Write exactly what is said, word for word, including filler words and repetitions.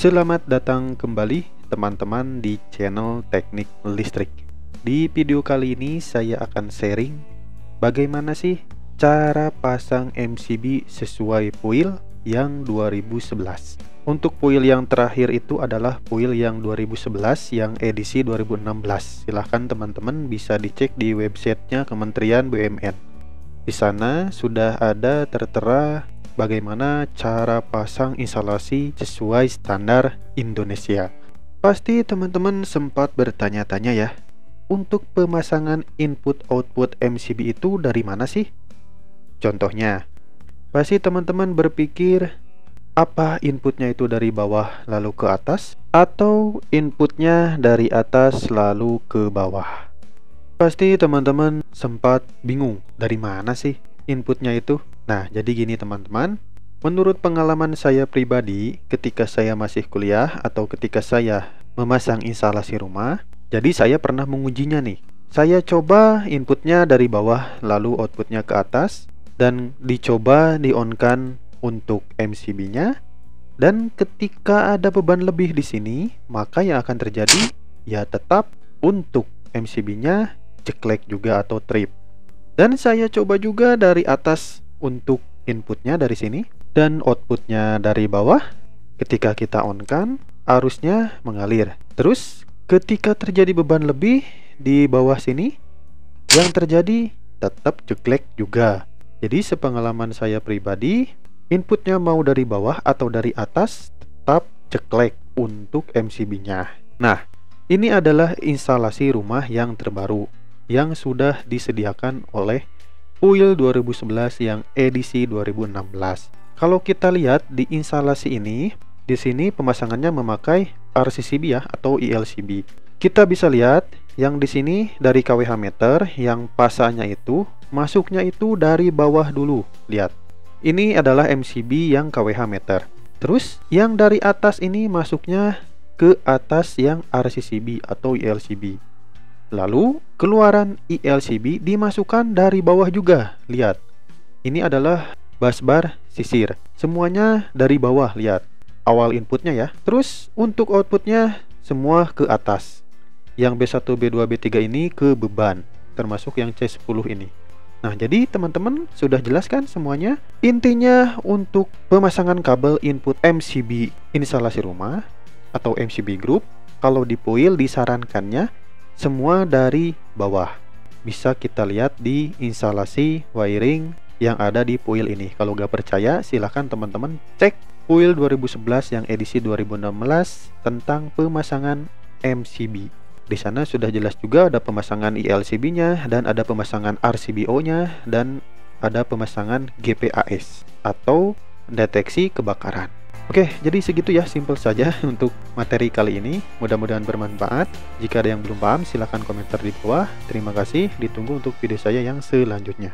Selamat datang kembali teman-teman di channel Teknik Listrik. Di video kali ini saya akan sharing bagaimana sih cara pasang M C B sesuai foil yang dua ribu sebelas. Untuk foil yang terakhir itu adalah foil yang dua ribu sebelas yang edisi dua ribu enam belas. Silahkan teman-teman bisa dicek di websitenya Kementerian B U M N. Di sana sudah ada tertera bagaimana cara pasang instalasi sesuai standar Indonesia. Pasti teman-teman sempat bertanya-tanya ya, untuk pemasangan input-output M C B itu dari mana sih? Contohnya, pasti teman-teman berpikir, apa inputnya itu dari bawah lalu ke atas, atau inputnya dari atas lalu ke bawah? Pasti teman-teman sempat bingung, dari mana sih inputnya itu? Nah, jadi gini teman-teman, menurut pengalaman saya pribadi ketika saya masih kuliah atau ketika saya memasang instalasi rumah, jadi saya pernah mengujinya nih. Saya coba inputnya dari bawah lalu outputnya ke atas, dan dicoba di-on-kan untuk M C B-nya, dan ketika ada beban lebih di sini, maka yang akan terjadi ya tetap untuk M C B-nya ceklek juga atau trip. Dan saya coba juga dari atas untuk inputnya dari sini dan outputnya dari bawah. Ketika kita on kan, arusnya mengalir. Terus ketika terjadi beban lebih di bawah sini, yang terjadi tetap ceklek juga. Jadi sepengalaman saya pribadi, inputnya mau dari bawah atau dari atas tetap ceklek untuk M C B-nya. Nah, ini adalah instalasi rumah yang terbaru yang sudah disediakan oleh foil dua ribu sebelas yang edisi dua ribu enam belas. Kalau kita lihat di instalasi ini, di sini pemasangannya memakai R C C B ya atau I L C B. Kita bisa lihat yang di sini dari K W H meter, yang pasanya itu masuknya itu dari bawah dulu. Lihat. Ini adalah M C B yang K W H meter. Terus yang dari atas ini masuknya ke atas yang R C C B atau I L C B. Lalu keluaran I L C B dimasukkan dari bawah juga. Lihat, ini adalah busbar sisir. Semuanya dari bawah, lihat. Awal inputnya ya. Terus untuk outputnya semua ke atas. Yang B satu, B dua, B tiga ini ke beban, termasuk yang C sepuluh ini. Nah, jadi teman-teman sudah jelaskan semuanya. Intinya untuk pemasangan kabel input M C B instalasi rumah atau M C B group, kalau di foil disarankannya semua dari bawah. Bisa kita lihat di instalasi wiring yang ada di foil ini. Kalau gak percaya, silahkan teman-teman cek foil dua ribu sebelas yang edisi dua ribu enam belas tentang pemasangan M C B. Di sana sudah jelas juga ada pemasangan I L C B-nya, dan ada pemasangan R C B O-nya, dan ada pemasangan G P A S atau deteksi kebakaran. Oke, jadi segitu ya, simple saja untuk materi kali ini. Mudah-mudahan bermanfaat. Jika ada yang belum paham, silahkan komentar di bawah. Terima kasih, ditunggu untuk video saya yang selanjutnya.